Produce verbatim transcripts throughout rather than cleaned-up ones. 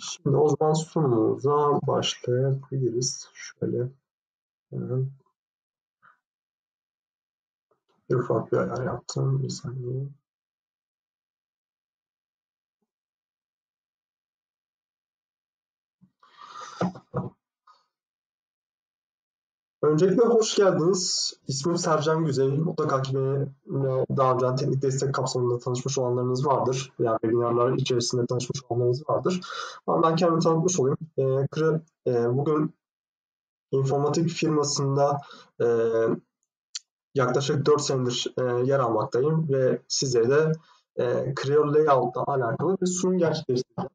Şimdi o zaman sunumumuza başlayabiliriz. Şöyle hemen bir ufak bir ayar yaptım. Bir saniye. Öncelikle hoş geldiniz. İsmim Sercan Güzel. Mutlaka ki beni daha önceden teknik destek kapsamında tanışmış olanlarınız vardır. Yani webinarlar içerisinde tanışmış olanlarınız vardır. Ama ben kendimi tanıtmış olayım. Ee, bugün informatik firmasında e, yaklaşık dört senedir e, yer almaktayım ve sizlere de e, Creo Layout'la alakalı bir sunum gerçekleştireceğim.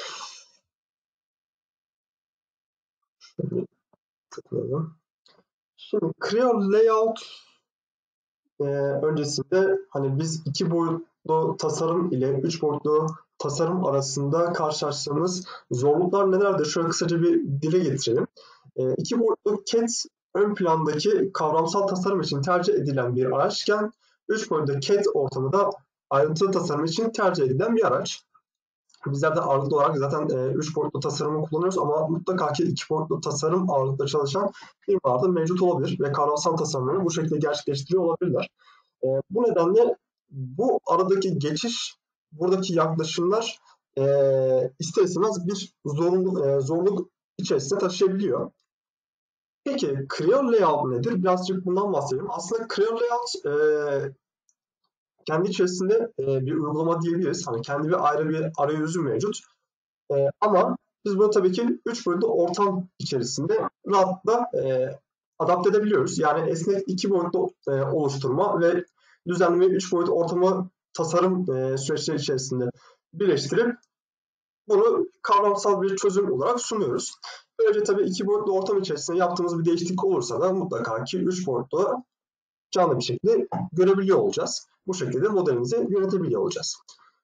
Şöyle tıklayalım. Şimdi Creo Layout e, öncesinde hani biz iki boyutlu tasarım ile üç boyutlu tasarım arasında karşılaştığımız zorluklar nelerdir? Şöyle kısaca bir dile getirelim. E, iki boyutlu C A D ön plandaki kavramsal tasarım için tercih edilen bir araçken üç boyutlu C A D ortamı da ayrıntılı tasarım için tercih edilen bir araç. Bizler de ağırlıklı olarak zaten üç boyutlu tasarımı kullanıyoruz ama mutlaka ki iki boyutlu tasarım ağırlıklı çalışan firmalarda mevcut olabilir ve kavramsal tasarımları bu şekilde gerçekleştiriyor olabilirler. E, bu nedenle bu aradaki geçiş, buradaki yaklaşımlar e, ister istemez bir zorunlu, e, zorluk içerisine taşıyabiliyor. Peki Creo Layout nedir? Birazcık bundan bahsedelim. Aslında Creo Layout e, kendi içerisinde e, bir uygulama diyebiliriz. Hani kendi bir ayrı bir arayüzü mevcut. E, ama biz bunu tabii ki üç boyutlu ortam içerisinde rahatlıkla e, adapte edebiliyoruz. Yani esnek iki boyutlu e, oluşturma ve düzenli ve üç boyutlu ortamı tasarım e, süreçleri içerisinde birleştirip bunu kavramsal bir çözüm olarak sunuyoruz. Böylece tabii iki boyutlu ortam içerisinde yaptığımız bir değişiklik olursa da mutlaka ki üç boyutlu canlı bir şekilde görebiliyor olacağız. Bu şekilde modelimizi yönetebiliyor olacağız.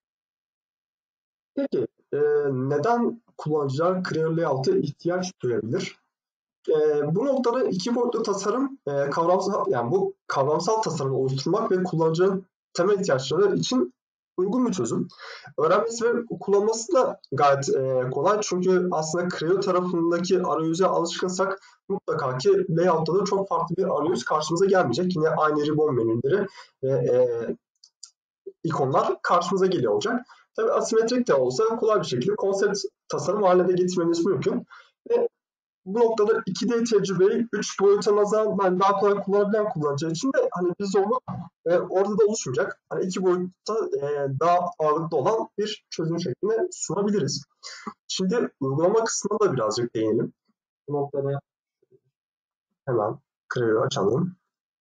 Peki e, neden kullanıcılar Creo Layout'a ihtiyaç duyabilir? E, bu noktada iki boyutlu tasarım e, kavramsal yani bu kavramsal tasarımı oluşturmak ve kullanıcının temel ihtiyaçları için uygun bir çözüm. Öğrenmesi ve kullanması da gayet e, kolay çünkü aslında Creo tarafındaki arayüze alışkınsak mutlaka ki Layout'ta da çok farklı bir arayüz karşımıza gelmeyecek. Yine aynı ribbon menüleri ve e, ikonlar karşımıza geliyor olacak. Tabii asimetrik de olsa kolay bir şekilde konsept tasarım haline de getirmemiz mümkün. Ve bu noktada iki D tecrübeyi üç boyuta nazaran ben daha kolay kullanabilen kullanıcı için de hani bir zorluk e, orada da oluşmayacak. Hani iki boyutta e, daha ağırlıklı olan bir çözüm şeklinde sunabiliriz. Şimdi uygulama kısmına da birazcık değinelim. Bu noktada hemen Creo'yu açalım.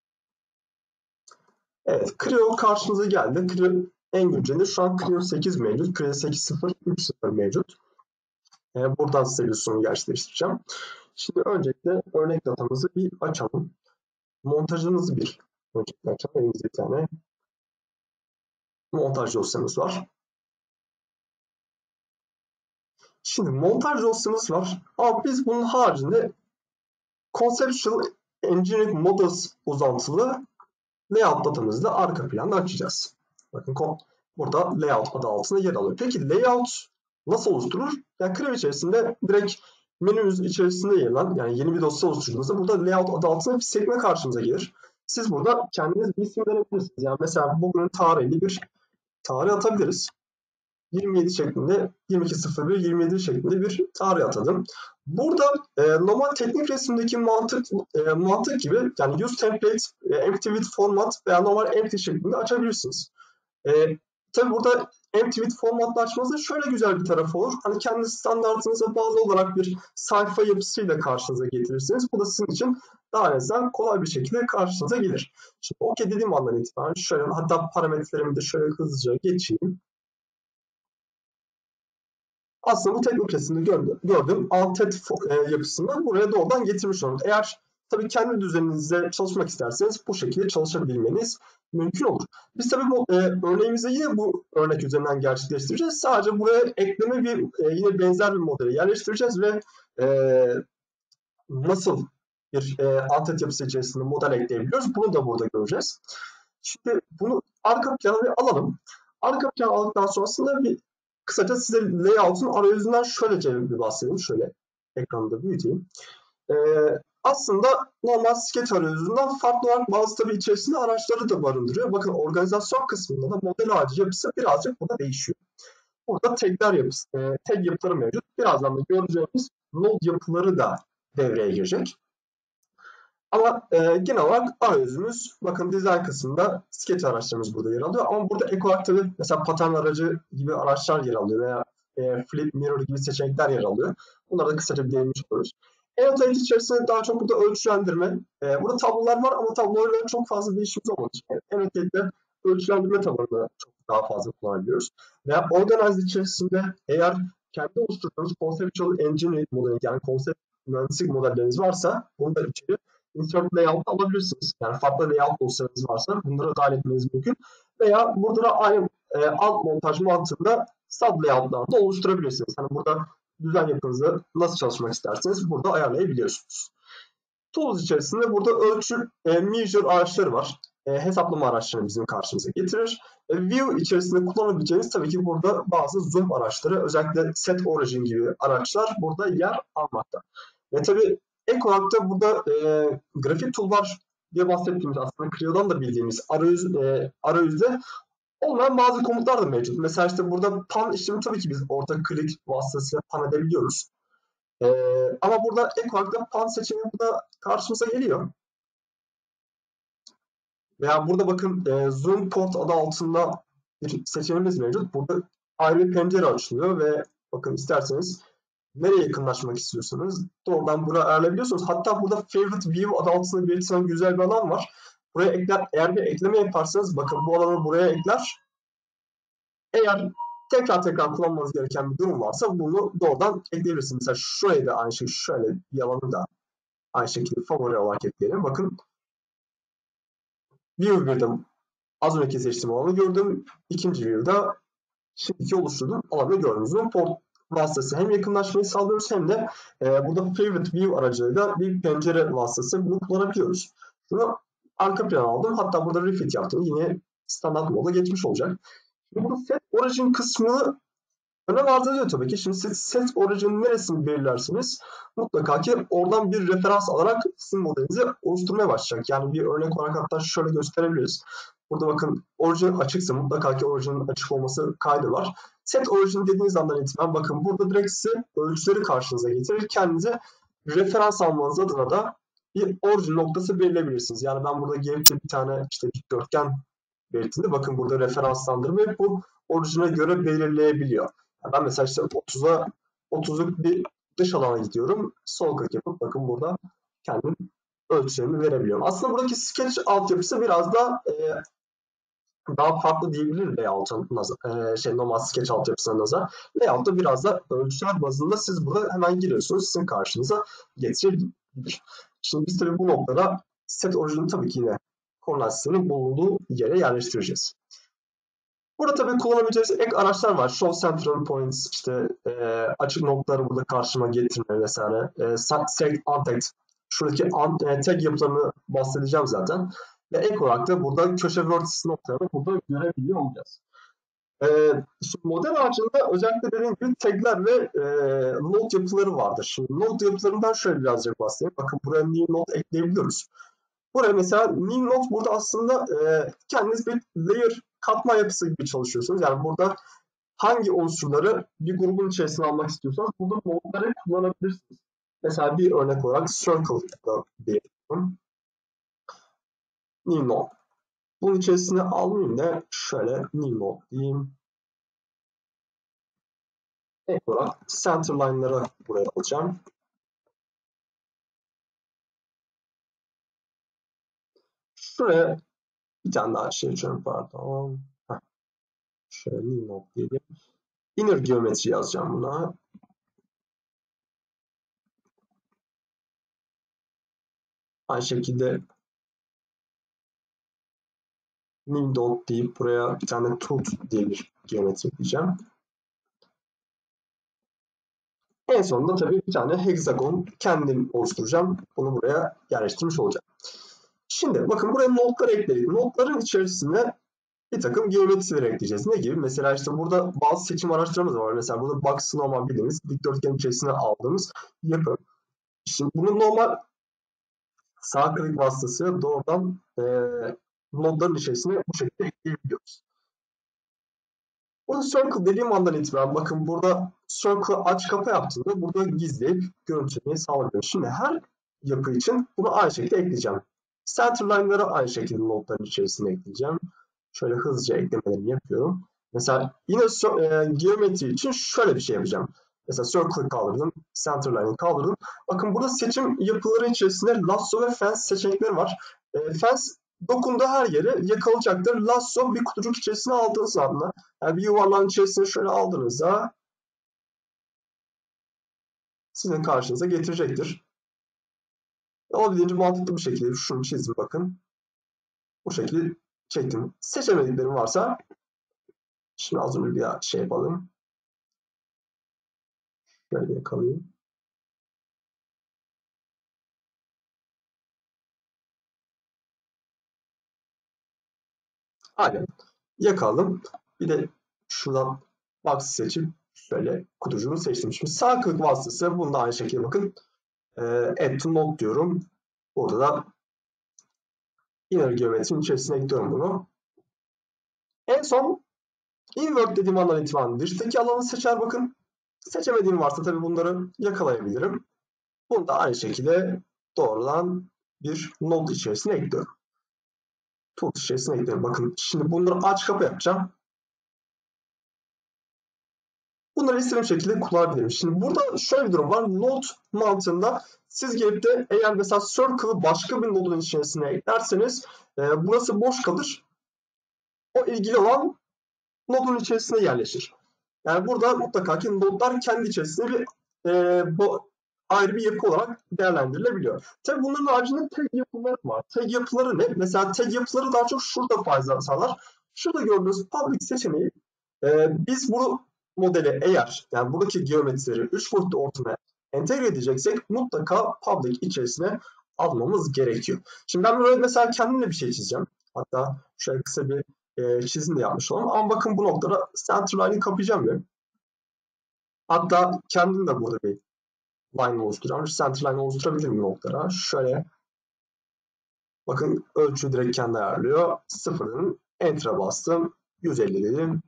Evet, Creo karşımıza geldi. Creo en günceli şu an Creo sekiz mevcut. Creo sekiz nokta sıfır nokta üç nokta sıfır mevcut. E, buradan size bir sunum gerçekleştireceğim. Şimdi öncelikle örnek datamızı bir açalım. Montajımızı bir öncelikle açalım. Elimizde bir tane montaj dosyamız var. Şimdi montaj dosyamız var. Ama biz bunun haricinde Conceptual Engineering Models uzantılı layout datamızı da arka planda açacağız. Bakın burada layout adı altında yer alıyor. Peki layout nasıl oluşturulur? Yani Creo içerisinde direkt menümüz içerisinde yer alan yani yeni bir dosya oluşturduğunuzda burada layout adı altında bir sekme karşınıza gelir. Siz burada kendiniz bir isim verebilirsiniz. Yani mesela bugünün tarihli bir tarih atabiliriz. yirmi yedi şeklinde yirmi iki sıfır bir yirmi yedi şeklinde bir tarih atadım. Burada e, normal teknik resimdeki mantık e, mantık gibi yani use template, e, empty with format veya normal empty şeklinde açabilirsiniz. E, tabii burada empty with formatla açmanızda şöyle güzel bir tarafı olur. Hani kendi standartınıza bağlı olarak bir sayfa yapısıyla karşınıza getirirsiniz. Bu da sizin için daha azından kolay bir şekilde karşınıza gelir. Şimdi OK dediğim andan itibaren şöyle hatta parametrelerimi de şöyle hızlıca geçeyim. Aslında bu teknik resimde gördüğüm, gördüğüm Antet e, yapısını buraya doğrudan getirmiş oldum. Eğer tabii kendi düzeninizde çalışmak isterseniz bu şekilde çalışabilmeniz mümkün olur. Biz tabii bu e, örneğimizi yine bu örnek üzerinden gerçekleştireceğiz. Sadece buraya ekleme bir e, yine benzer bir modeli yerleştireceğiz ve e, nasıl bir e, Antet yapısı içerisinde model ekleyebiliyoruz bunu da burada göreceğiz. Şimdi bunu arka plana bir alalım. Arka plan aldıktan sonrasında bir kısaca size layout'un arayüzünden şöylece bir bahsedeyim. Şöyle ekranı da büyüteyim. Ee, aslında normal Sketch arayüzünden farklı olarak bazı tabii içerisinde araçları da barındırıyor. Bakın organizasyon kısmında da model ağacı yapısı birazcık burada değişiyor. Burada tagler yapısı, e, tag yapıları mevcut. Birazdan da göreceğimiz node yapıları da devreye girecek. Ama e, genel olarak arayüzümüz, bakın design kısmında Sketch araçlarımız burada yer alıyor. Ama burada ek olarak tabii mesela pattern aracı gibi araçlar yer alıyor veya e, flip mirror gibi seçenekler yer alıyor. Bunlara da kısaca bir değinmiş oluruz. Annotate içerisinde daha çok burada ölçülendirme. E, burada tablolar var ama tablolarla çok fazla bir işimiz olmadığı için yani Annotate'de ölçülendirme tabanını çok daha fazla kullanabiliyoruz. Veya Organize içerisinde eğer kendi oluşturduğunuz Conceptual Engineering modeli, yani konsept mühendislik modelleriniz varsa bunu da içeri insert layout alabilirsiniz. Yani farklı layout dosyalarınız varsa bunları dahil etmeniz mümkün. Veya burada da aynı e, alt montaj mantığında sub layout'lar da oluşturabilirsiniz. Yani burada düzen yapınızı nasıl çalışmak isterseniz burada ayarlayabiliyorsunuz. Tools içerisinde burada ölçü, e, measure araçları var. E, hesaplama araçlarını bizim karşımıza getirir. E, view içerisinde kullanabileceğiniz tabii ki burada bazı zoom araçları, özellikle set origin gibi araçlar burada yer almakta. Ve tabii ek olarak da burada e, grafik toolbar diye bahsettiğimiz, aslında Creo'dan da bildiğimiz arayüz, e, arayüzde olmayan bazı komutlar da mevcut. Mesela işte burada pan işlemi tabii ki biz orta klik vasıtasıyla pan edebiliyoruz. Ee, ama burada ek olarak da pan seçeneği burada karşımıza geliyor. Veya burada bakın e, zoom point adı altında bir seçeneğimiz mevcut. Burada ayrı bir pencere açılıyor ve bakın isterseniz nereye yakınlaşmak istiyorsanız doğrudan buraya ayarlayabiliyorsunuz. Hatta burada favorite view adı altında belirtilen güzel bir alan var. Buraya ekler, eğer bir ekleme yaparsanız bakın bu alanı buraya ekler. Eğer tekrar tekrar kullanmanız gereken bir durum varsa bunu doğrudan ekleyebilirsiniz. Mesela şuraya da aynı şekilde şöyle bir alanı da aynı şekilde favori olarak ekleyelim. Bakın view birde az önceki seçtiğim alanı gördüm. İkinci view'da şimdiki oluşturduğum alanı gördüm. Zoom port vasıtası hem yakınlaşmayı sağlıyoruz hem de e, burada favorite view aracılığıyla bir pencere vasıtası bunu kullanabiliyoruz. Bunu arka plana aldım. Hatta burada refit yaptım. Yine standart moda geçmiş olacak. Şimdi burada set origin kısmını önem arz ediyor tabii ki. Şimdi siz set origin neresini belirlersiniz? Mutlaka ki oradan bir referans alarak sizin modelinizi oluşturmaya başlayacak. Yani bir örnek olarak hatta şöyle gösterebiliriz. Burada bakın origin açıksa mutlaka ki originin açık olması kaydı var. Set origin dediğiniz andan itibaren bakın burada direkt size ölçüleri karşınıza getirir. Kendinize referans almanız adına da bir origin noktası belirleyebilirsiniz. Yani ben burada gelip de bir tane işte dikdörtgen belirttiğinde bakın burada referanslandırmayı bu orijine göre belirleyebiliyor. Ben mesela işte otuza otuzluk bir dış alana gidiyorum. Sol klik yapıp bakın burada kendim ölçülerimi verebiliyorum. Aslında buradaki sketch altyapısı biraz da e, daha farklı diyebilir layout'un e, şey normal sketch altyapısına nazar. Layout'ta biraz da ölçüler bazında siz burada hemen giriyorsunuz. Sizin karşınıza getirebilir. Şimdi biz tabii bu noktada set orijini tabii ki yine koordinat sisteminin bulunduğu yere yerleştireceğiz. Burada tabii kullanabileceğiniz ek araçlar var. Show Central Points, işte e, açık noktaları burada karşıma getirme vesaire. E, Select Untagged, şuradaki un, e, tag yapılarını bahsedeceğim zaten. Ve ek olarak da burada köşe vertices noktalarını burada görebiliyor olacağız. E, şimdi model ağacında özellikle dediğim gibi tagler ve e, node yapıları vardır. Şimdi node yapılarından şöyle birazcık bahsedeyim. Bakın buraya new node ekleyebiliyoruz. Buraya mesela new node burada aslında e, kendiniz bir layer katma yapısı gibi çalışıyorsunuz. Yani burada hangi unsurları bir grubun içerisine almak istiyorsanız burada node'ları kullanabilirsiniz. Mesela bir örnek olarak circle'da bir new node. Bunun içerisine almayayım da şöyle new node diyeyim. Ek olarak center line'ları buraya alacağım. Şuraya bir tane daha şey açıyorum, pardon. Heh. Şöyle new node diyelim. Inner geometri yazacağım buna. Aynı şekilde new node deyip buraya bir tane tooth diye bir geometri diyeceğim. En sonunda tabii bir tane hexagon kendim oluşturacağım. Bunu buraya yerleştirmiş olacağım. Şimdi bakın buraya notlar ekledik. Notların içerisine bir takım geometrileri ekleyeceğiz. Ne gibi? Mesela işte burada bazı seçim araçlarımız var. Mesela burada box normal bildiğimiz dikdörtgen içerisine aldığımız yapı. Şimdi bunu normal sağ klik vasıtasıyla doğrudan e, nodların içerisine bu şekilde ekleyebiliyoruz. Burada circle dediğim andan itibaren bakın burada circle aç kapa yaptığında burada gizleyip görüntülemeyi sağlıyor. Şimdi her yapı için bunu aynı şekilde ekleyeceğim. Centerline'ları aynı şekilde nodların içerisine ekleyeceğim. Şöyle hızlıca eklemelerimi yapıyorum. Mesela yine e, geometri için şöyle bir şey yapacağım. Mesela circle'ı kaldırdım, centerline'ı kaldırdım. Bakın burada seçim yapıları içerisinde lasso ve fence seçenekleri var. E, fence dokunduğu her yere yakalayacaktır. Lasso bir kutucuk içerisine aldığınız anda, yani bir yuvarlağın içerisine şöyle aldığınızda sizin karşınıza getirecektir. Olabildiğince mantıklı bir şekilde şunu çizdim bakın. Bu şekilde çektim. Seçemediklerim varsa şimdi az önce bir daha şey yapalım. Şöyle yakalayayım. Aynen. Yakaladım. Bir de şuradan box seçip şöyle kutucuğumu seçtim. Şimdi sağ klik vasıtası bunu da aynı şekilde bakın. E, add to node diyorum. Burada da inner geometrinin içerisine ekliyorum bunu. En son invert dediğim andan itibaren dıştaki alanı seçer bakın. Seçemediğim varsa tabii bunları yakalayabilirim. Bunu da aynı şekilde doğrudan bir node içerisine ekliyorum. Tool içerisine ekliyorum. Bakın şimdi bunları aç kapa yapacağım. Bunları istediğim şekilde kullanabilirim. Şimdi burada şöyle bir durum var. Node mantığında siz gelip de eğer mesela circle'ı başka bir node'un içerisine eklerseniz e, burası boş kalır. O ilgili olan node'un içerisine yerleşir. Yani burada mutlaka ki nodlar kendi içerisinde bir e, bu ayrı bir yapı olarak değerlendirilebiliyor. Tabii bunların haricinde tag yapıları var. Tag yapıları ne? Mesela tag yapıları daha çok şurada fayda sağlar. Şurada gördüğünüz public seçeneği e, biz bu modeli eğer yani buradaki geometrileri üç boyutlu ortamaya entegre edeceksek mutlaka public içerisine almamız gerekiyor. Şimdi ben böyle mesela kendimle bir şey çizeceğim. Hatta şöyle kısa bir e, çizim de yapmış olalım. Ama bakın bu noktada centerline'i kapayacağım ben. Hatta kendim de burada bir line oluşturacağım. Centerline oluşturabilirim bu noktada. Şöyle bakın ölçü direkt kendi ayarlıyor. Sıfırın enter'a bastım. yüz elli dedim.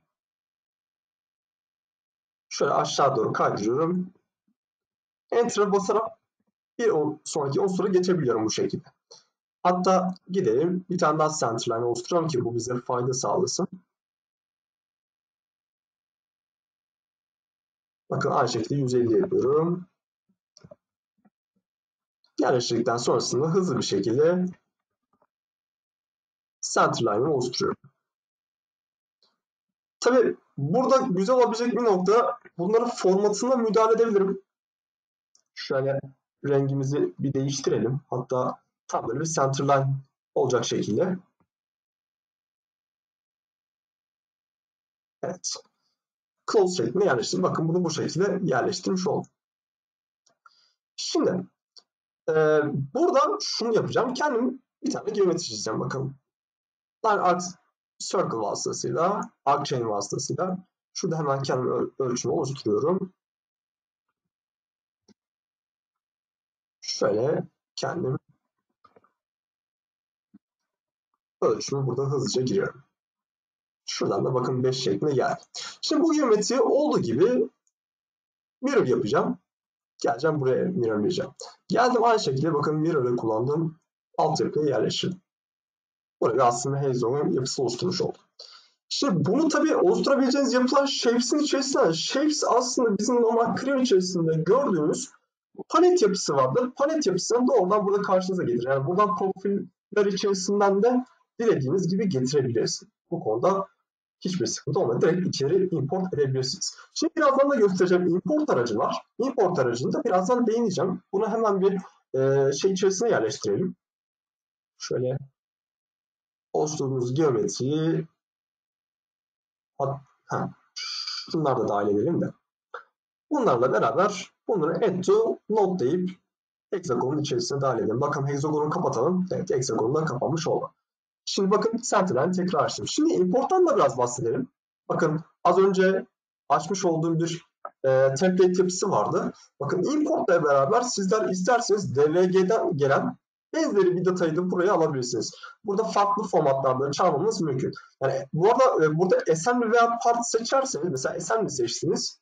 Şöyle aşağı doğru kaydırıyorum. Enter'a basarak bir sonraki unsura geçebiliyorum bu şekilde. Hatta gidelim bir tane daha centerline oluşturalım ki bu bize fayda sağlasın. Bakın aynı şekilde yüz elli yapıyorum. Yerleştirdikten sonrasında hızlı bir şekilde centerline'ı oluşturuyorum. Tabii burada güzel olabilecek bir nokta bunların formatına müdahale edebilirim. Şöyle rengimizi bir değiştirelim. Hatta tam böyle bir centerline olacak şekilde. Evet. Close şeklinde yerleştirdim. Bakın bunu bu şekilde yerleştirmiş oldum. Şimdi e, buradan şunu yapacağım. Kendim bir tane geometri çizeceğim bakalım. Line Arc Circle vasıtasıyla, Arc Chain vasıtasıyla şurada hemen kendim ölçümü oluşturuyorum. Şöyle kendim ölçümü burada hızlıca giriyorum. Şuradan da bakın beş şeklinde geldi. Şimdi bu geometri olduğu gibi mirror yapacağım. Geleceğim buraya mirrorlayacağım. Geldim aynı şekilde bakın mirror'ı kullandığım altyapıya yerleştirdim. Buraya aslında Hexagon yapısı oluşturmuş oldum. Şimdi bunu tabii oluşturabileceğiniz yapılar Shapes'in içerisinde. Shapes aslında bizim normal Creo içerisinde gördüğümüz palet yapısı vardır. Palet yapısını doğrudan burada karşınıza gelir. Yani buradan profiller içerisinden de dilediğiniz gibi getirebilirsiniz. Bu konuda hiçbir sıkıntı olmadan direkt içeri import edebilirsiniz. Şimdi birazdan da göstereceğim import aracı var. Import aracını da birazdan değineceğim. Bunu hemen bir e, şey içerisine yerleştirelim. Şöyle oluşturduğumuz geometriyi ha, şunlar da dahil edelim de. Bunlarla beraber bunları add to node deyip hexagonun içerisine dahil edelim. Bakın hexagonu kapatalım. Evet, hexagonu da kapanmış oldu. Şimdi bakın Centerline'i tekrar açtım. Şimdi importtan da biraz bahsedelim. Bakın az önce açmış olduğum bir e, template yapısı vardı. Bakın importla beraber sizler isterseniz D V G'den gelen benzeri bir datayı da buraya alabilirsiniz. Burada farklı formatlarda çalmamız mümkün. Yani bu arada e, burada assembly veya part seçerseniz, mesela assembly seçtiniz.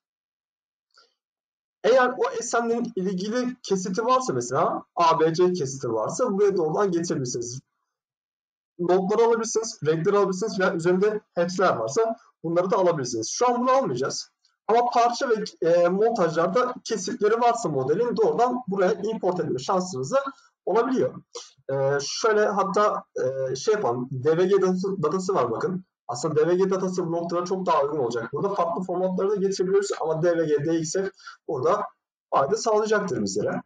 Eğer o assembly'nin ilgili kesiti varsa, mesela A B C kesiti varsa buraya doğrudan getirebilirsiniz. Notları alabilirsiniz, renkleri alabilirsiniz veya üzerinde hepsler varsa bunları da alabilirsiniz. Şu an bunu almayacağız. Ama parça ve e, montajlarda kesitleri varsa modelin doğrudan buraya import etme şansınız da olabiliyor. E, şöyle hatta e, şey yapalım. D V G datası, datası var bakın. Aslında D V G datası bu noktada çok daha uygun olacak. Burada farklı formatları da getirebiliyoruz ama D V G, D X F burada fayda sağlayacaktır bizlere.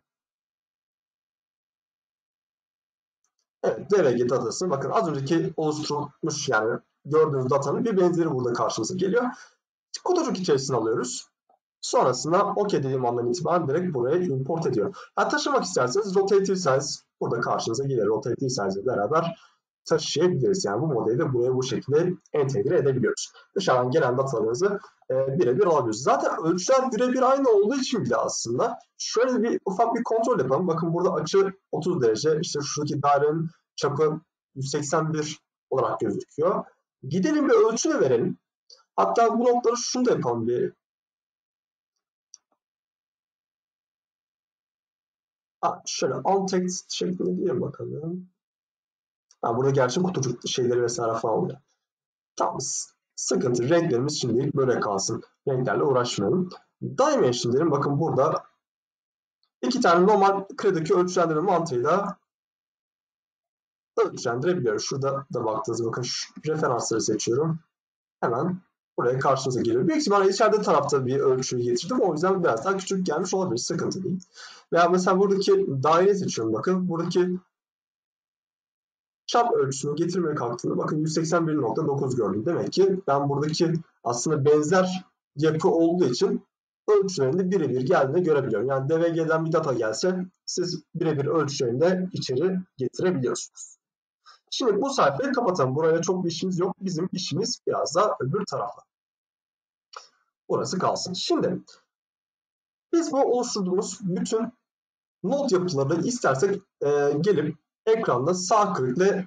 Evet, D V G datası. Bakın az önceki oluşturulmuş, yani gördüğünüz datanın bir benzeri burada karşımıza geliyor. Kutucuk içerisine alıyoruz. Sonrasında OK dediğim andan itibaren direkt buraya import ediyor. Yani taşımak isterseniz rotative size burada karşınıza gelir. Rotative size ile beraber taşıyabiliriz. Yani bu modeli de buraya bu şekilde entegre edebiliyoruz. Dışarıdan gelen datalarınızı e, birebir alabiliyoruz. Zaten ölçüler birebir aynı olduğu için bile aslında şöyle bir ufak bir kontrol yapalım. Bakın burada açı otuz derece. İşte şuradaki dairenin çapı yüz seksen bir olarak gözüküyor. Gidelim bir ölçü de verelim. Hatta bu noktaları şunu da yapalım bir. Ha, şöyle alt text şeklinde diyelim bakalım. Ha, burada gerçi kutucuk şeyleri vesaire falan oluyor. Tamam. Sıkıntı. Renklerimiz şimdilik böyle kalsın. Renklerle uğraşmayalım. Dimension derim. Bakın burada iki tane normal krediki ölçülendirme mantığıyla ölçülendirebiliyoruz. Şurada da baktığınız, bakın şu referansları seçiyorum. Hemen buraya karşınıza geliyor. Büyük ihtimalle içeride tarafta bir ölçüyü getirdim. O yüzden biraz daha küçük gelmiş olabilir. Sıkıntı değil. Veya mesela buradaki daire seçiyorum. Bakın buradaki çap ölçüsünü getirmeye kalktığında bakın yüz seksen bir nokta dokuz gördüm. Demek ki ben buradaki aslında benzer yapı olduğu için ölçülerinde birebir geldiğini görebiliyorum. Yani D V G'den bir data gelse siz birebir ölçülerinde içeri getirebiliyorsunuz. Şimdi bu sayfayı kapatalım. Buraya çok bir işimiz yok. Bizim işimiz biraz daha öbür tarafta. Orası kalsın. Şimdi biz bu oluşturduğumuz bütün not yapılarını istersek e, gelip ekranda sağ klikle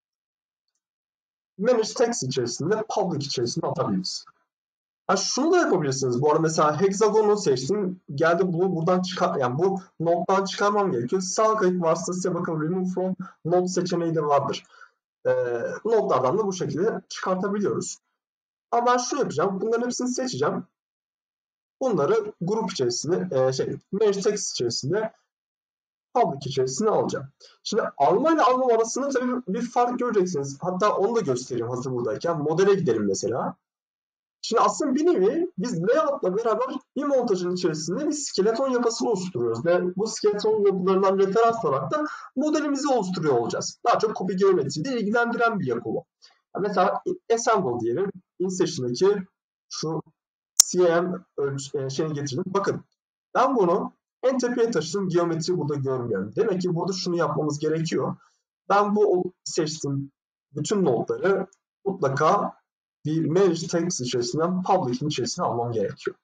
Manage Text içerisinde, Public içerisinde atabiliriz. Ha, şunu da yapabilirsiniz. Bu arada mesela hexagonu seçtim. Geldi bunu buradan çıkar, yani bu nottan çıkarmam gerekiyor. Sağ klik vasıtasıyla bakın Remove from Note seçeneği de vardır. Ee, notlardan da bu şekilde çıkartabiliyoruz. Ama ben şunu yapacağım. Bunların hepsini seçeceğim. Bunları grup içerisinde, e, şey, Manage Text içerisinde, Public içerisine alacağım. Şimdi alma ile almam arasında tabii bir fark göreceksiniz. Hatta onu da göstereyim hazır buradayken. Modele gidelim mesela. Şimdi aslında bir nevi biz layout'la beraber bir montajın içerisinde bir skeleton yapısını oluşturuyoruz. Ve bu skeleton yapılarından referans olarak da modelimizi oluşturuyor olacağız. Daha çok copy geometriyle ilgilendiren bir yapı bu. Yani mesela assemble diyelim. InSession'daki şu C M şeyini getirdim. Bakın ben bunu en tepeye taşıdım. Geometri burada görmüyorum. Demek ki burada şunu yapmamız gerekiyor. Ben bu seçtiğim bütün notları mutlaka bir Manage Text içerisinden Public'in içerisine almam gerekiyor.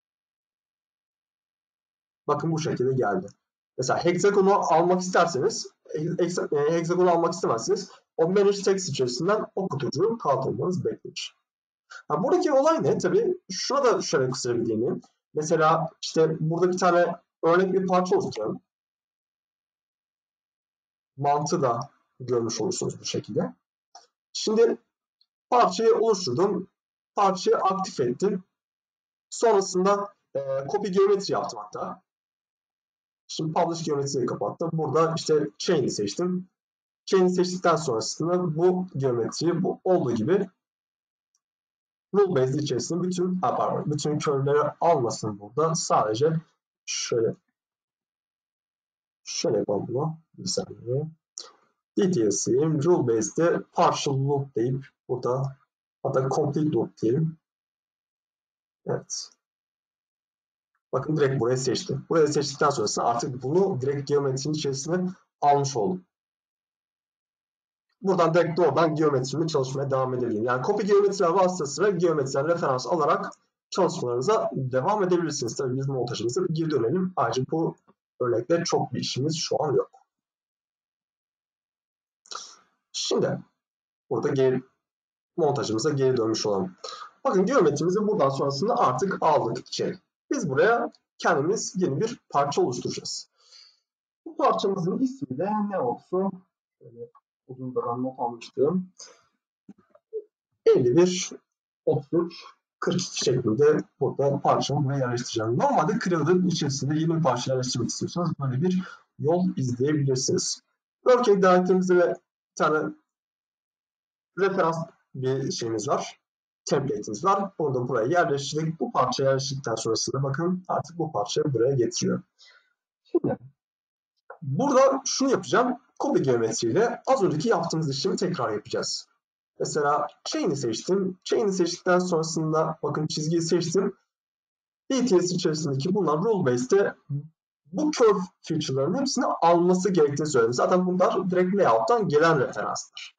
Bakın bu şekilde geldi. Mesela hexagon'u almak isterseniz, hexagon'u almak istemezseniz o Manage Text içerisinden o kutucuğu kaldırmanız beklenir. Ha, buradaki olay ne? Tabii şuna da şöyle kısa bir değineyim. Mesela işte burada bir tane örnek bir parça oluşturalım. Mantığı da görmüş olursunuz bu şekilde. Şimdi parçayı oluşturdum. Parçayı aktif ettim. Sonrasında e, copy geometri yaptım hatta. Şimdi publish geometriyi kapattım. Burada işte chain'i seçtim. Chain'i seçtikten sonrasında bu geometriyi bu olduğu gibi rule based içerisinde bütün ha, pardon, bütün curve'leri almasın burada. Sadece şöyle şöyle yapalım bunu. Bir saniye. Details'iyim. Rule based'de partial loop deyip burada hatta complete loop diyelim. Evet. Bakın direkt burayı seçtim. Burayı seçtikten sonrasında artık bunu direkt geometrinin içerisine almış oldum. buradan direkt doğrudan geometrimi çalışmaya devam edebilirim. Yani kopya geometriler vasıtasıyla geometriden referans alarak çalışmalarınıza devam edebilirsiniz. Tabii biz montajımıza bir geri dönelim. Ayrıca bu örnekte çok bir işimiz şu an yok. Şimdi burada geri, montajımıza geri dönmüş olalım. Bakın geometrimizi buradan sonrasında artık aldık içeri. Biz buraya kendimiz yeni bir parça oluşturacağız. Bu parçamızın ismi de ne olsun? Şöyle uzun da ben not almıştım. elli bir, otuz üç, kırk iki şeklinde burada parçamı buraya yerleştireceğim. Normalde Creo'nun içerisinde yirmi parça yerleştirmek istiyorsanız böyle bir yol izleyebilirsiniz. Working Direct'imizde bir tane referans bir şeyimiz var. Template'imiz var. Onu da buraya yerleştirdik. Bu parça yerleştirdikten sonrasında bakın artık bu parçayı buraya getiriyor. Şimdi burada şunu yapacağım. Copy geometriyle az önceki yaptığımız işlemi tekrar yapacağız. Mesela chain'i seçtim. Chain'i seçtikten sonrasında bakın çizgiyi seçtim. E T S içerisindeki bunlar rule based'te bu curve feature'ların hepsini alması gerektiğini söyledim. Zaten bunlar direkt layout'tan gelen referanslar.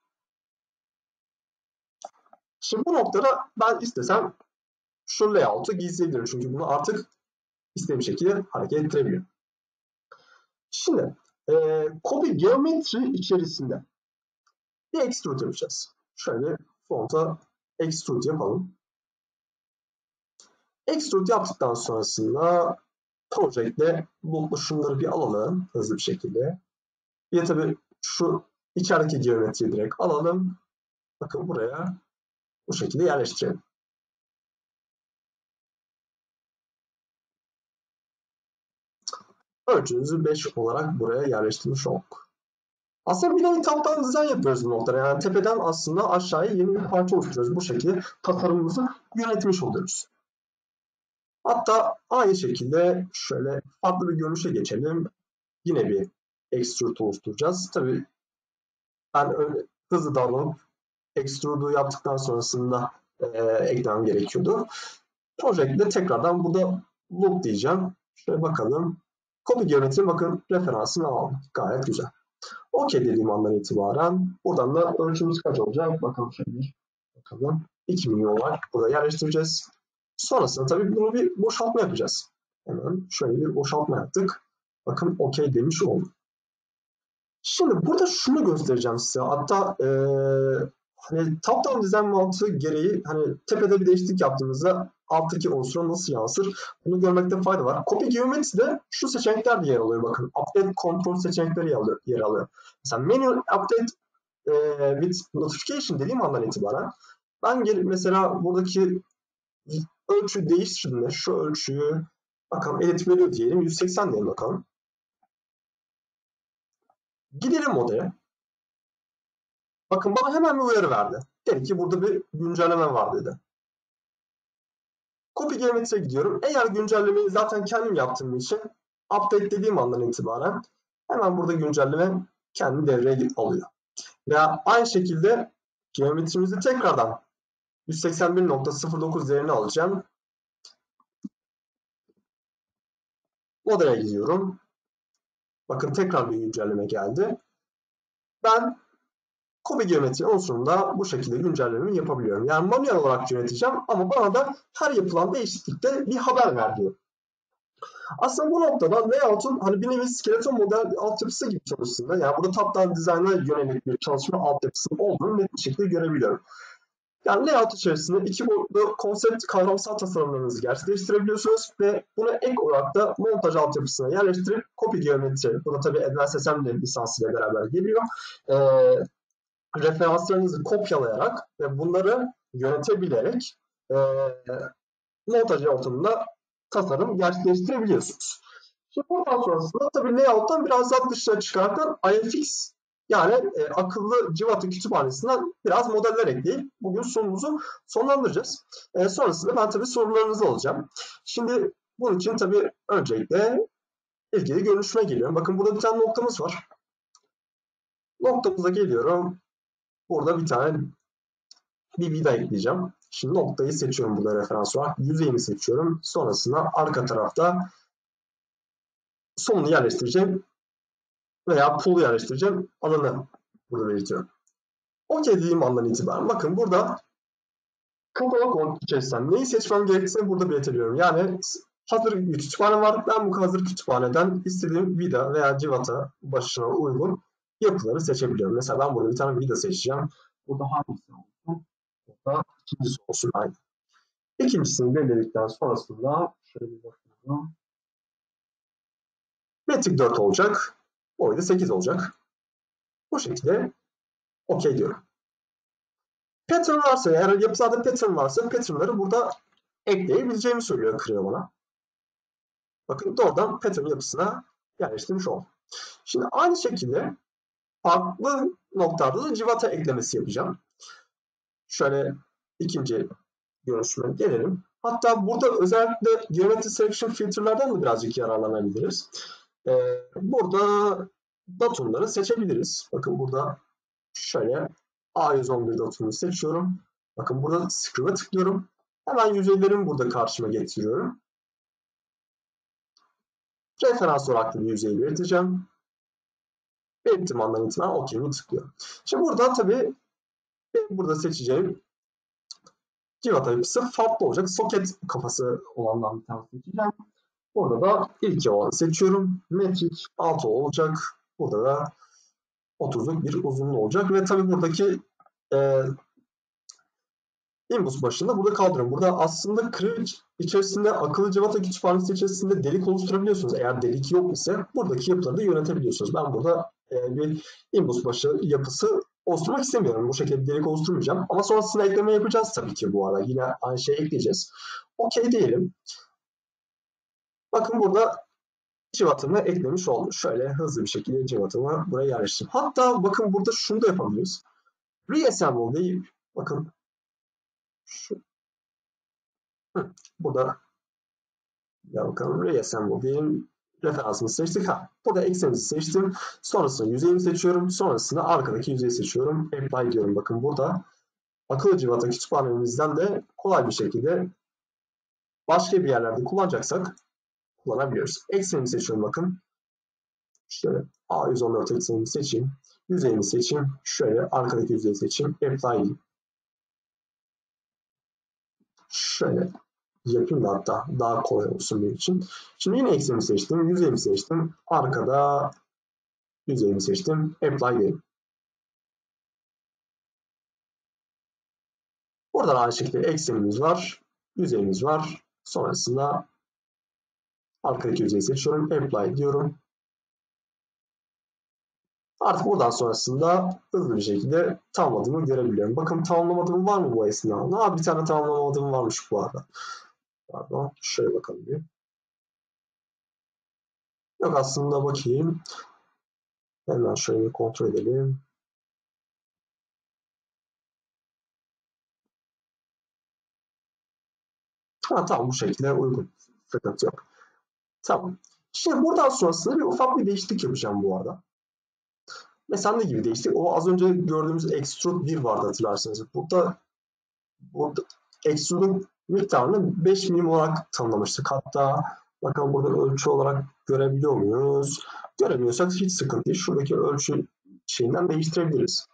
Şimdi bu noktada ben istesem şu layout'u gizleyebilirim. Çünkü bunu artık istediğim şekilde hareket ettirebiliyorum. Şimdi e, copy geometri içerisinde bir extrude yapacağız. Şöyle fronta extrude yapalım. Extrude yaptıktan sonrasında project'le bu şunları bir alalım hızlı bir şekilde. Bir de tabii şu içerideki geometriyi direkt alalım. Bakın buraya bu şekilde yerleştirelim. Ölçünüzü beş olarak buraya yerleştirmiş olduk. Aslında bir nevi top-down dizayn yapıyoruz bu noktada. Yani tepeden aslında aşağıya yeni bir parça oluşturuyoruz. Bu şekilde tasarımımızı yönetmiş oluyoruz. Hatta aynı şekilde şöyle farklı bir görünüşe geçelim. Yine bir extrude oluşturacağız. Tabii ben öyle hızlı davranıp extrude'u yaptıktan sonrasında e, eklemem gerekiyordu. Project'de tekrardan burada loop diyeceğim. Şöyle bakalım. Copy geometri bakın referansını aldım. Gayet güzel. OK dediğim andan itibaren buradan da ölçümüz kaç olacak? Bakalım şöyle bir bakalım. iki milyon olarak burada yerleştireceğiz. Sonrasında tabii bunu bir boşaltma yapacağız. Hemen şöyle bir boşaltma yaptık. Bakın OK demiş oldum. Şimdi burada şunu göstereceğim size. Hatta ee, hani top-down dizayn mantığı gereği hani tepede bir değişiklik yaptığımızda alttaki unsura nasıl yansır? Bunu görmekte fayda var. Copy geometride şu seçenekler de yer alıyor. Bakın update control seçenekleri yer alıyor. Mesela manual update e, with notification dediğim andan itibaren ben gelip mesela buradaki ölçü değiştirdiğimde şu ölçüyü bakalım edit value diyelim yüz seksen diyelim bakalım. Gidelim odaya. Bakın bana hemen bir uyarı verdi. Dedi ki burada bir güncelleme var dedi. Copy geometriye gidiyorum. Eğer güncellemeyi zaten kendim yaptığım için update dediğim andan itibaren hemen burada güncelleme kendi devreye alıyor. Veya aynı şekilde geometrimizi tekrardan yüz seksen bir nokta sıfır dokuz değerini alacağım. Modele gidiyorum. Bakın tekrar bir güncelleme geldi. Ben Copy geometri unsurunda bu şekilde güncellememi yapabiliyorum. Yani manuel olarak yöneteceğim ama bana da her yapılan değişiklikte bir haber ver diyor. Aslında bu noktada layout'un hani bir nevi skeleton model altyapısı gibi çalıştığında, yani burada top-down design'a yönelik bir çalışma altyapısının olduğunu net bir şekilde görebiliyorum. Yani layout içerisinde iki boyutlu konsept kavramsal tasarımlarınızı gerçekleştirebiliyorsunuz ve bunu ek olarak da montaj altyapısına yerleştirip copy geometri, bu da tabii Advanced Assembly lisansıyla beraber geliyor. Ee, referanslarınızı kopyalayarak ve bunları yönetebilerek e, montaj ortamında tasarım gerçekleştirebiliyorsunuz. Şimdi bundan sonrasında tabii layout'tan biraz daha dışına çıkartan I F X yani e, akıllı cıvata kütüphanesinden biraz modeller ekleyip bugün sunumuzu sonlandıracağız. E, sonrasında ben tabii sorularınızı alacağım. Şimdi bunun için tabii öncelikle ilgili görünüşüme geliyorum. Bakın burada bir tane noktamız var. Noktamıza geliyorum. Burada bir tane bir vida ekleyeceğim. Şimdi noktayı seçiyorum burada referans olarak. Yüzeyimi seçiyorum. Sonrasında arka tarafta sonunu yerleştireceğim veya pool'u yerleştireceğim alanı burada belirtiyorum. okey dediğim andan itibaren bakın burada katalog içerisinden neyi seçmem gerektiğini burada belirtiyorum. Yani hazır bir kütüphane var. Ben bu hazır kütüphaneden istediğim vida veya civata başına uygun yapıları seçebiliyorum. Mesela ben burada bir tane vida seçeceğim. Burada hangisi olsun? Burada ikincisi olsun aynı. İkincisini belirledikten sonrasında şöyle bir bakalım. Metrik dört olacak. Boyu da sekiz olacak. Bu şekilde okey diyorum. Pattern varsa, eğer yapısal pattern varsa patternları burada ekleyebileceğimi söylüyor Creo bana. Bakın doğrudan pattern yapısına yerleştirmiş oldum. Şimdi aynı şekilde farklı noktalarda da civata eklemesi yapacağım. Şöyle ikinci görüşüme gelelim. Hatta burada özellikle Geometry Selection filtrelerden de birazcık yararlanabiliriz. Ee, burada datumları seçebiliriz. Bakın burada şöyle A yüz on bir datumunu seçiyorum. Bakın burada Scrive'e tıklıyorum. Hemen yüzeylerimi burada karşıma getiriyorum. Referans olarak bir yüzeyi belirteceğim. Belirttiğim andan itibaren OK'mi tıklıyorum. Şimdi burada tabii benim burada seçeceğim civata yapısı farklı olacak. Soket kafası olandan bir tane seçeceğim. Burada da ilk olanı seçiyorum. Metrik altı olacak. Burada da otuzluk bir uzunluğu olacak. Ve tabii buradaki e, imbus başında burada kaldırıyorum. Burada aslında Creo içerisinde akıllı civata kütüphanesi içerisinde delik oluşturabiliyorsunuz. Eğer delik yok ise buradaki yapıları da yönetebiliyorsunuz. Ben burada e, bir imbus başı yapısı oluşturmak istemiyorum. Bu şekilde delik oluşturmayacağım. Ama sonrasında ekleme yapacağız tabii ki bu arada. Yine aynı şeyi ekleyeceğiz. Okey diyelim. Bakın burada civatımı eklemiş oldum. Şöyle hızlı bir şekilde civatımı buraya yerleştirdim. Hatta bakın burada şunu da yapabiliriz. Reassemble deyip bakın şu, hı, burada ya bakalım reassemble diyelim. Referansımı seçtik. Ha, burada eksenimizi seçtim. Sonrasında yüzeyimi seçiyorum. Sonrasında arkadaki yüzeyi seçiyorum. Apply diyorum. Bakın burada akıllı civata kütüphanemizden de kolay bir şekilde başka bir yerlerde kullanacaksak kullanabiliyoruz. Eksenimi seçiyorum bakın. Şöyle A yüz on dört eksenimi seçeyim. Yüzeyimi seçeyim. Şöyle arkadaki yüzeyi seçeyim. Apply. Şöyle yapayım da hatta daha kolay olsun benim için. Şimdi yine eksenimi seçtim. Yüzeyimi seçtim. Arkada yüzeyimi seçtim. Apply diyelim. Burada aynı şekilde eksenimiz var. Yüzeyimiz var. Sonrasında arkadaki yüzeyi seçiyorum. Apply diyorum. Artık buradan sonrasında hızlı bir şekilde tamamladığımı görebiliyorum. Bakın tamamlamadığım var mı bu esnada? Aa, bir tane tamamlamadığım varmış bu arada. Pardon. Şöyle bakalım bir. Yok aslında bakayım. Hemen şöyle bir kontrol edelim. Ha, tamam bu şekilde uygun. Sıkıntı yok. Tamam. Şimdi buradan sonrasında bir ufak bir değişiklik yapacağım bu arada. Mesela ne gibi değişiklik? O az önce gördüğümüz extrude bir vardı hatırlarsanız. Burada, burada extrude'un miktarını beş milim olarak tanımlamıştık. Hatta bakalım burada ölçü olarak görebiliyor muyuz? Göremiyorsak hiç sıkıntı değil. Şuradaki ölçü şeyinden değiştirebiliriz.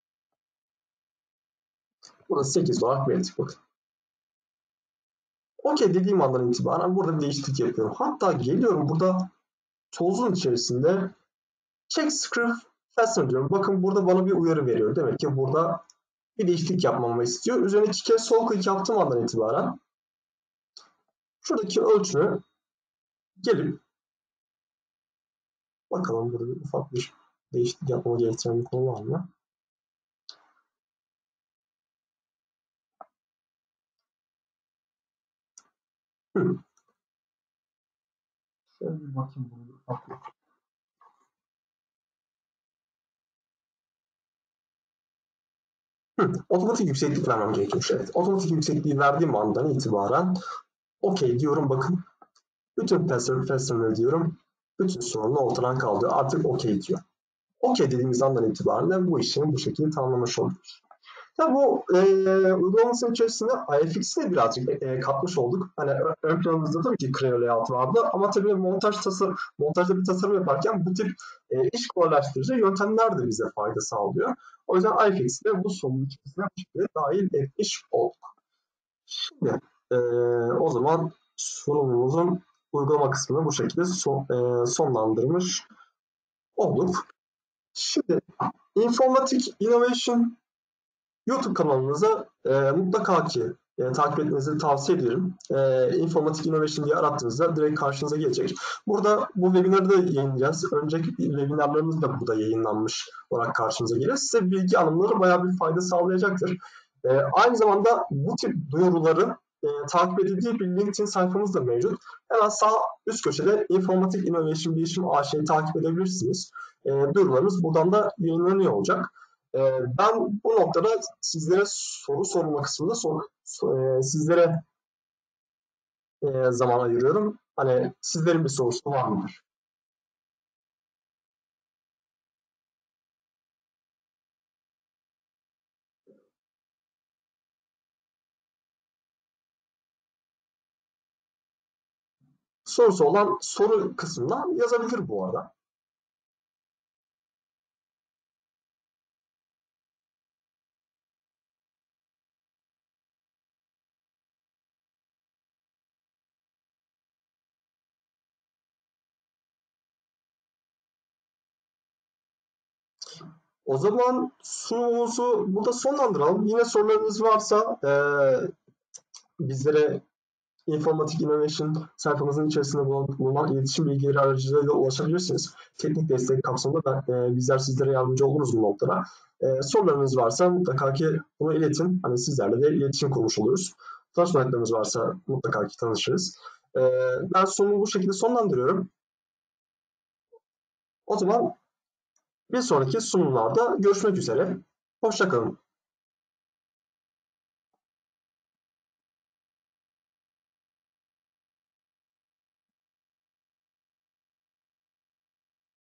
Burada sekiz olarak belirttik bakın. Okey dediğim andan itibaren burada bir değişiklik yapıyorum. Hatta geliyorum burada tozun içerisinde check script fasten diyorum. Bakın burada bana bir uyarı veriyor. Demek ki burada bir değişiklik yapmamı istiyor. Üzerine iki kez sol klik yaptığım andan itibaren şuradaki ölçümü gelip bakalım burada bir ufak bir değişiklik yapmamı gerektiren bir konu var mı? Hmm. Şöyle bir bakayım bunu ufak bir. Hmm. Otomatik yükseklik vermem gerekiyormuş. Evet. Otomatik yüksekliği verdiğim andan itibaren okey diyorum bakın. Bütün fastener'ı diyorum. Bütün sorunu ortadan kaldırıyor. Artık okey diyor. Okey dediğimiz andan itibaren de bu işlemi bu şekilde tamamlamış oluyoruz. Tabii bu e, uygulamasının içerisinde I F X'i de birazcık e, katmış olduk. Hani ön planımızda tabii ki Creo layout vardı ama tabii montaj tasarım, montajda bir tasarım yaparken bu tip e, iş kolaylaştırıcı yöntemler de bize fayda sağlıyor. O yüzden I F X'i de bu sorunun içerisine bu şekilde dahil etmiş olduk. Şimdi e, o zaman sunumumuzun uygulama kısmını bu şekilde son, e, sonlandırmış olduk. Şimdi Informatik Innovation YouTube kanalımıza e, mutlaka ki e, takip etmenizi tavsiye ederim. E, Informatik Innovation diye arattığınızda direkt karşınıza gelecek. Burada bu webinarı da yayınlayacağız. Önceki webinarlarımız da burada yayınlanmış olarak karşınıza gelir. Size bilgi alımları bayağı bir fayda sağlayacaktır. E, aynı zamanda bu tip duyuruları e, takip edildiği bir LinkedIn sayfamız da mevcut. Hemen sağ üst köşede Informatik Innovation Bilişim A Ş'yi takip edebilirsiniz. E, duyurularımız buradan da yayınlanıyor olacak. Ee, ben bu noktada sizlere soru sorma kısmında sor, e, sizlere e, zaman ayırıyorum. Hani sizlerin bir sorusu var mıdır? Sorusu olan soru kısmından yazabilir bu arada. O zaman sunumumuzu burada sonlandıralım. Yine sorularınız varsa e, bizlere Informatik Innovation sayfamızın içerisinde bulunan iletişim bilgileri aracılığıyla ulaşabilirsiniz. Teknik destek kapsamında ben, e, bizler sizlere yardımcı oluruz bu noktada. E, sorularınız varsa mutlaka ki bunu iletin. Hani sizlerle de iletişim kurmuş oluruz. Danışmanlıklarınız varsa mutlaka ki tanışırız. E, ben sunumu bu şekilde sonlandırıyorum. O zaman bir sonraki sunumlarda görüşmek üzere. Hoşça kalın.